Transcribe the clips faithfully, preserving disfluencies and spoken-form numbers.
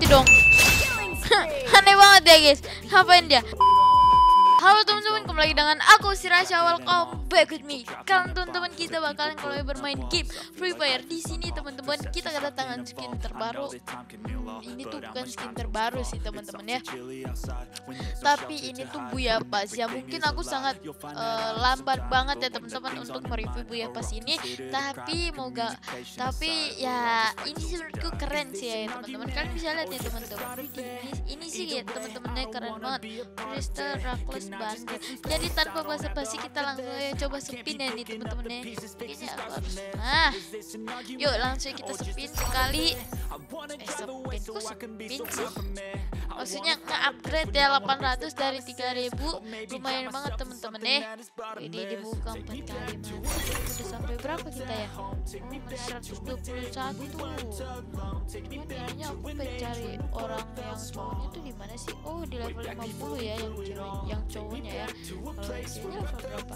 mati dong. Aneh banget ya guys. Ngapain dia? Halo teman-teman, kembali lagi dengan aku si Rasya. Welcome back with me. Sekarang teman-teman kita bakalan kalau bermain game Free Fire. Di sini teman-teman kita kedatangan skin terbaru. Ini tuh bukan skin terbaru sih teman-teman ya, tapi ini tuh Booyah Pass ya. Mungkin aku sangat uh, lambat banget ya teman-teman untuk mereview Booyah Pass ini. Tapi mau gak, tapi ya ini sih menurutku keren sih ya teman-teman. Kalian bisa lihat ya teman-teman. Ini, ini sih ya teman-temannya keren banget. Crystal Reckless Bandit. Jadi tanpa basa-basi kita langsung aja coba spin ya nih teman-teman ya. Kayaknya aku harus. Nah, yuk langsung kita spin sekali. Eh spin kok spin sih? Maksudnya nge-upgrade ya delapan ratus dari tiga ribu. Lumayan banget teman-teman deh. Ini dibuka empat kali mana? Udah sampai berapa kita ya? Oh, masih seratus dua puluh satu tuh. Cuman kayaknya aku pengen cari orang yang cowoknya tuh di mana sih? Oh, di level lima puluh ya yang cewek, yang cowoknya ya. Kalau ceweknya level berapa?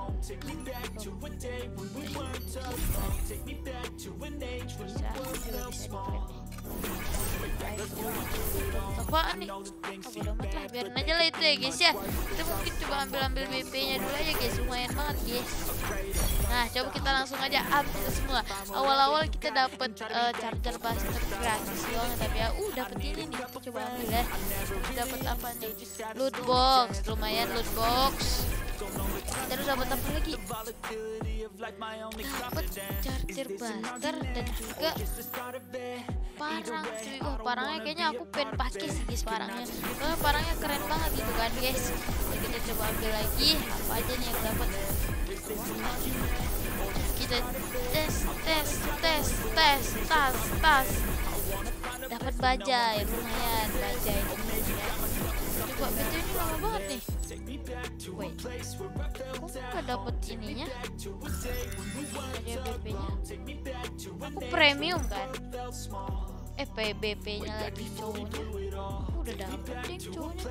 Bisa, juga bisa di apaan nih? Oh, bodo amat lah, biarin aja lah itu ya guys ya. Kita mungkin coba ambil-ambil B P nya dulu aja guys, lumayan banget guys. Nah, coba kita langsung aja ambil semua. Awal-awal kita dapat uh, charger buster gratis doang, tapi ya uh dapat ini nih. Kita coba ambil ya. Dapat apa nih? Loot box, lumayan loot box. Terus dapat apa lagi? Dapat charger buster dan juga parang cuy. Oh, parangnya kayaknya aku pengen pakai sih guys parangnya. Soalnya parangnya keren banget gitu kan guys. Jadi kita coba ambil lagi apa aja nih yang dapat. Kita tes tes tes tes tas tas. Dapat bajai, lumayan bajai ini ya. Coba betul ini lama banget nih. Wait, kok nggak dapet ininya? Ada B P-nya. Aku premium kan? Eh, B P-nya lagi cowoknya. Oh, udah dapet deh cowoknya.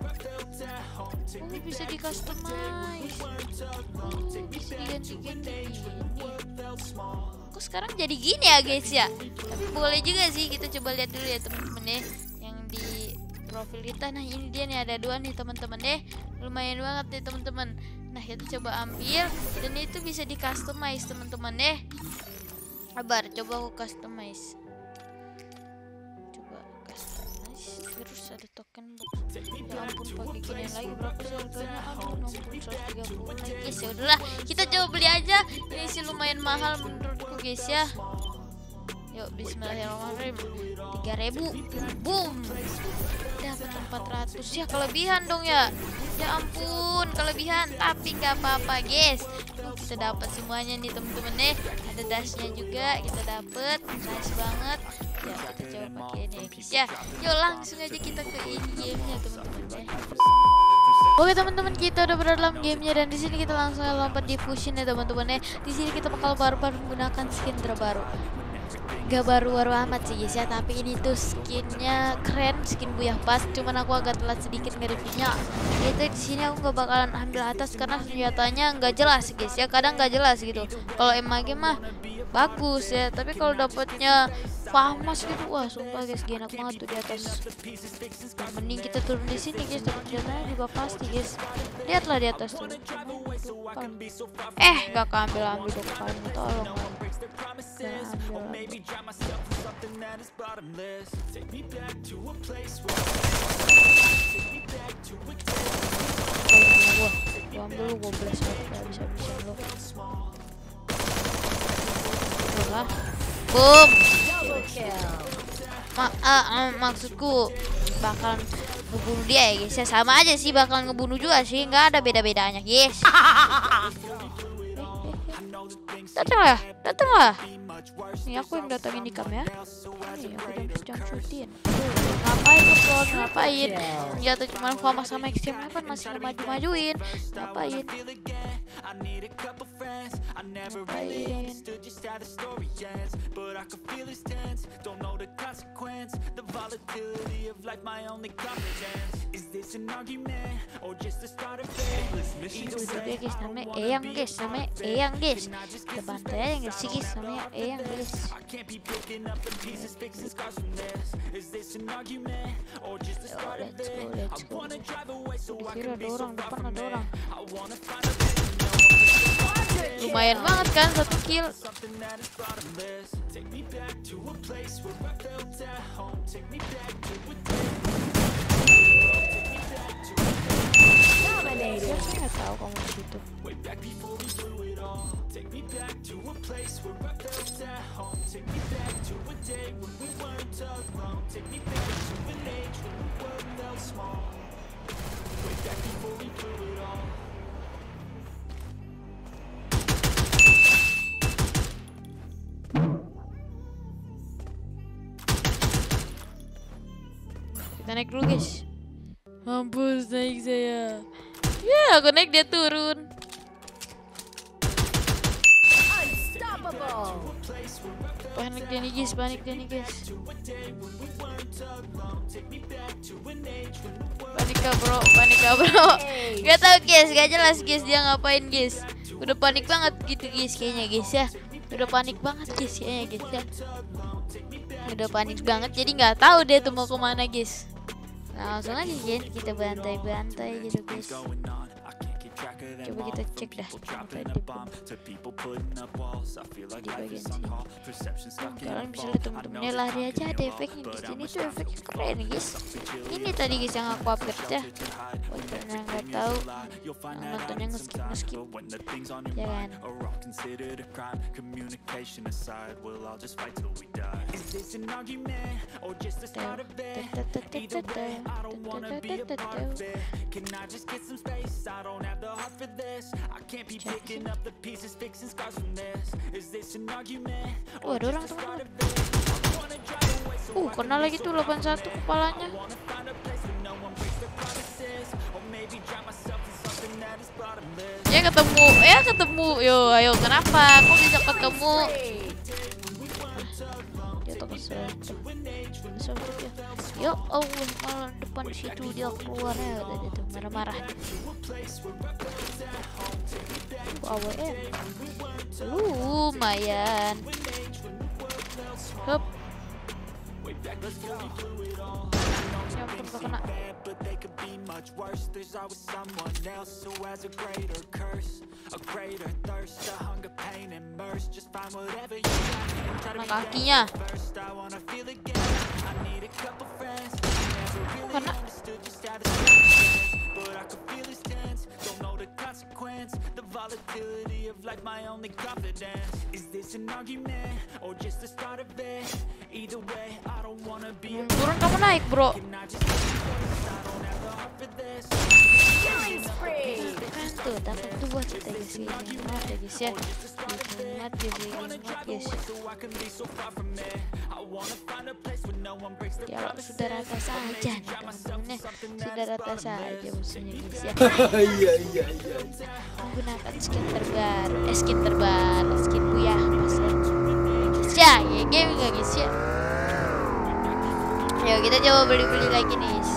Oh, bisa di customize. Oh, bisa diganti-ganti ini. Kok sekarang jadi gini ya guys ya? Tapi boleh juga sih, kita coba lihat dulu ya teman-teman ya. Yang di profil kita. Nah, ini dia nih, ada dua nih teman-teman deh. Lumayan banget nih teman-teman. Nah, kita coba ambil dan itu bisa di customize teman-teman deh. Sabar, coba aku customize. Coba customize. Terus ada token box. Ya ampun, pakai gini lagi berapa sih harganya? Aduh, enam puluh, seratus tiga puluh lagi guys. Ya udahlah, kita coba beli aja. Ini sih lumayan mahal menurutku guys ya. Yuk, bismillahirrahmanirrahim. tiga ribu. Boom. Dapat empat ratus ya, kelebihan dong ya. Ya ampun, kelebihan, tapi nggak apa-apa guys. Tuh, kita dapat semuanya nih teman-teman nih. Ada dashnya juga kita dapat, nice banget. Ya, kita coba pakai ini ya guys ya. Yuk langsung aja kita ke in gamenya teman-teman deh. Oke teman-teman, kita udah berada dalam gamenya dan di sini kita langsung lompat di fusion ya teman-teman ya. Di sini kita bakal baru-baru menggunakan skin terbaru. Gak baru-baru amat sih guys ya, tapi ini tuh skinnya keren, skin Booyah Pass. Cuman aku agak telat sedikit nge-reviewnya. Itu di sini aku gak bakalan ambil atas karena senjatanya nggak jelas guys ya, kadang nggak jelas gitu. Kalau M A G mah bagus ya, tapi kalau dapatnya famas gitu, wah sumpah guys, gak enak banget tuh di atas. Mending kita turun di sini guys, dapat senjatanya juga pasti guys. Lihatlah di atas tuh. Eh, gak keambil-ambil dong kalian, tolong. Gua ambil lu, gua belas bisa-bisa lu. Udah. Boom. Ma uh, uh, maksudku bakalan ngebunuh dia ya guys ya. Sama aja sih, bakalan ngebunuh juga sih, nggak ada beda-bedanya guys. Datanglah, datanglah. Nih aku yang datangin ikam ya. Nih aku jam syutin. Ngapain ngeplot, ngapain? Jatuh cuma famas sama X M kan masih maju-majuin. Ngapain? Ngapain? Itu juga guys, namanya Eyang guys, namanya Eyang guys. Kita bantai aja nggak sih guys, namanya Eyang guys. Yo, let's go, let's go. Di kiri ada orang, depan ada orang. Lumayan banget kan, satu kill. Saya nggak tahu kamu di situ. Kita naik dulu guys. Mampus naik saya. Ya, aku naik dia turun. Panik dia nih guys, panik dia nih guys. Panika bro, panika bro. Gak tau guys, gak jelas guys dia ngapain guys. Udah panik banget gitu guys kayaknya guys ya. Udah panik banget guys kayaknya guys ya. Udah panik banget jadi nggak tahu dia tuh mau kemana guys. Nah, langsung aja guys kita bantai-bantai gitu guys. Coba kita cek dah sampai di, di bagian sini. Kalian bisa lihat temen-temennya lari aja, ada efeknya di sini tuh, efeknya keren guys. Ini tadi guys yang aku update ya. Buat kalian yang nggak tahu, yang nontonnya ngeskip ngeskip, ya kan. Oh, ada orang teman-teman. Uh, kena lagi tuh delapan puluh satu kepalanya. Ya ketemu, ya ketemu. Yo, ayo kenapa? Kok bisa ketemu? Dia tak kesel. Yo, Allah, malah depan situ dia keluarnya tadi tuh marah-marah. A W M lumayan. Hup. Ya ampun, gak kena. Kena kakinya. Oh, kena. Turun kamu naik bro. Kan tuh dapat dua kita guys, hemat ya guys ya, hemat ya hemat guys. Kalau sudah rata saja nih teman-temannya, sudah rata saja musuhnya guys ya. Iya iya iya. Menggunakan skin terbaru, eh skin terbaru, skin buyah mas ya. Guys ya, ya game gak guys ya. Ayo kita coba beli-beli lagi nih guys.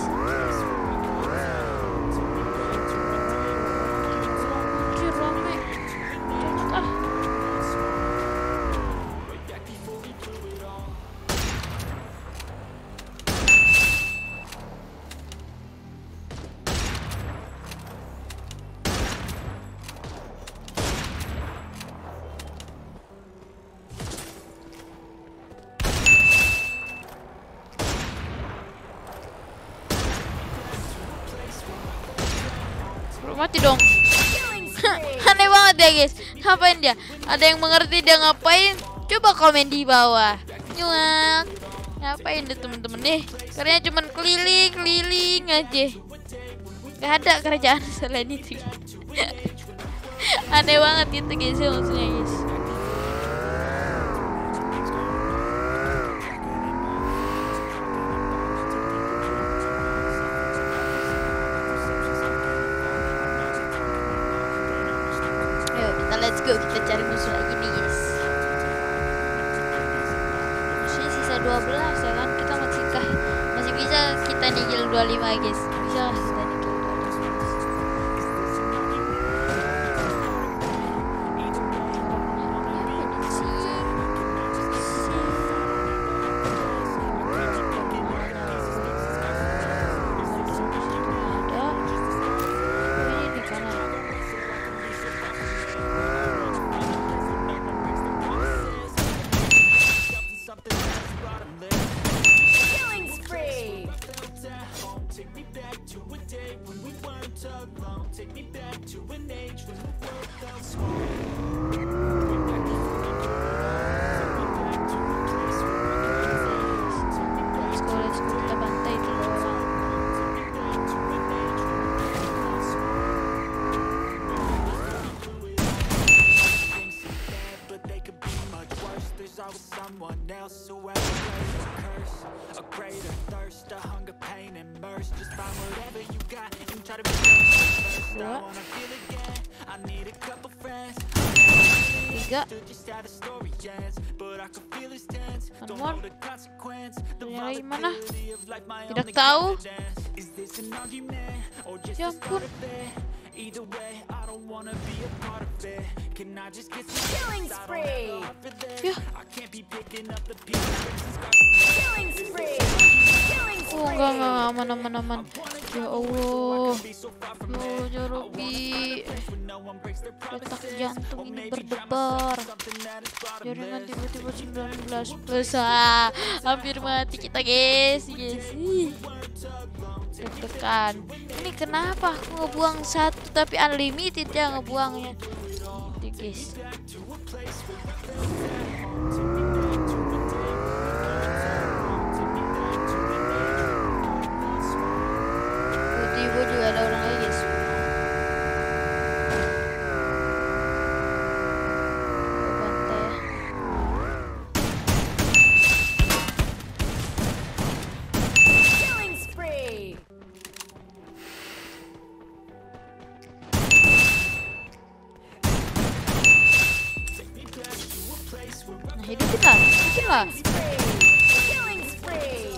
Mati dong. Aneh banget ya guys. Ngapain dia? Ada yang mengerti dia ngapain? Coba komen di bawah. Nyuak. Ngapain deh temen-temen nih? Karena cuman keliling-keliling aja. Gak ada kerjaan selain itu. Aneh banget gitu guys maksudnya guys. Let's go, kita cari musuh lagi nih guys. Musuhnya sisa dua belas ya kan. Kita masih kah, masih bisa kita nigil dua puluh lima guys. Bisa lah kita nigil dua puluh lima. Let's go, let's go, kita bantai dulu orang. Someone else who has a greater curse, a greater thirst, a hunger, pain, and mercy. Just find whatever you got and try to be first. I wanna feel again. I need a couple friends. Tiga. Just how the story ends, but I can feel it's tense. Don't know the consequence. The Yang mana? volatility of life, my Tidak only tahu. confidence. Is this an argument or just Ya the start ampun. of it? Either way, I don't wanna be a part of it. Can I just get some Killing spree! Ya. I can't be picking up the pieces. Killing spree! Killing Oh enggak, spree! enggak, aman, aman, aman. Ya Allah. Ya Allah, ya Robby. Detak jantung ini berdebar. Jaringan tiba-tiba sembilan belas plus. Ah, hampir mati kita guys. Guys. Ih. Deg-degan. Ini kenapa aku ngebuang satu tapi unlimited ya ngebuangnya. Itu guys. Tiba-tiba juga ada orang lagi guys. Bantai ya. Killing spree! Nah hidupin lah, hidupin lah. Spree! Killing spree!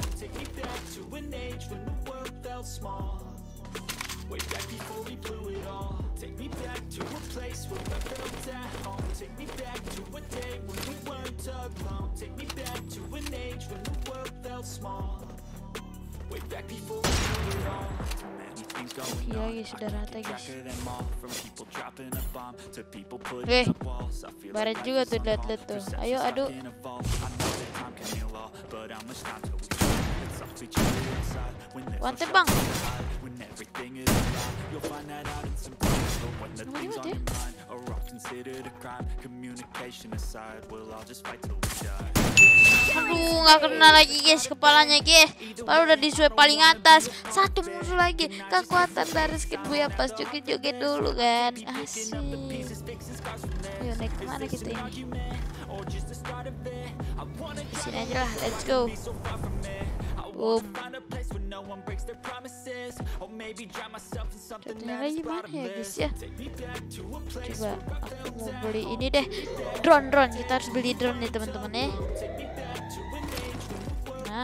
Way back before we blew it all. Take me back to a place where I felt at home. Take me back to a day when we weren't alone. Take me back to an age when the world felt small. Way back before we blew it all. Too many things going Iya on. guys, sudah rata guys. Track of them all, from people dropping a bomb to people putting Eh, up walls. I feel baret like juga life tuh is liat-liat tuh. unfold. Ayo adu. Perceptions can evolve. I know that time can heal all, but how much time till we fall? It's up to you inside when there's no One tap, shelter bang. to hide, when everything is alive. You'll find that out in some time. But when the Sama things dia on mati. your mind are all considered a crime, communication aside, we'll all just fight till we die. Aduh, nggak kena lagi guys kepalanya guys. Baru udah di swab paling atas. Satu musuh lagi. Kekuatan dari skin Buya pas joget-joget dulu kan. Asik. Yuk naik kemana kita ini? Di sini aja lah. Let's go. Boom. Contohnya lagi mana ya guys ya? Coba aku mau beli ini deh. Drone drone. Kita harus beli drone nih teman-teman ya. Nah,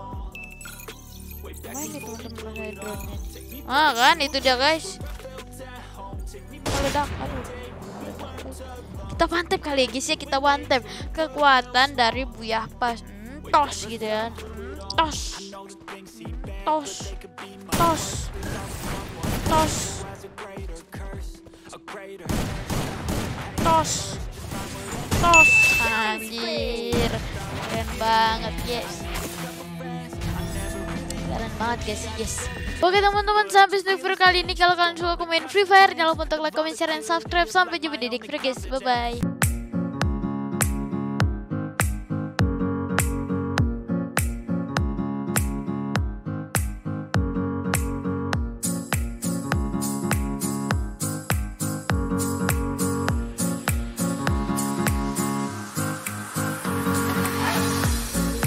mana nih teman-teman ada drone-nya? Ah kan itu dia guys. Meledak, aduh. Kita one tap kali ya guys ya, kita one tap. Kekuatan dari Buya pas, hmm, tos gitu ya, hmm, tos, tos, tos, tos, tos, tos, anjir, keren banget guys. Keren banget guys, guys. Oke teman-teman, sampai sini video kali ini. Kalau kalian suka main Free Fire, jangan lupa untuk like, comment, share, dan subscribe. Sampai jumpa di next video guys, bye bye.